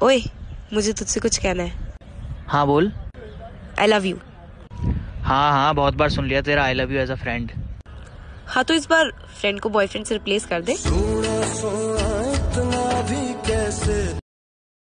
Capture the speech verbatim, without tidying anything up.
ओए, मुझे तुझसे कुछ कहना है। हाँ बोल। I love you. हाँ हाँ, बहुत बार सुन लिया तेरा I love you as a friend. हाँ तो इस बार फ्रेंड को बॉयफ्रेंड से रिप्लेस कर दे। सोना सोना इतना भी कैसे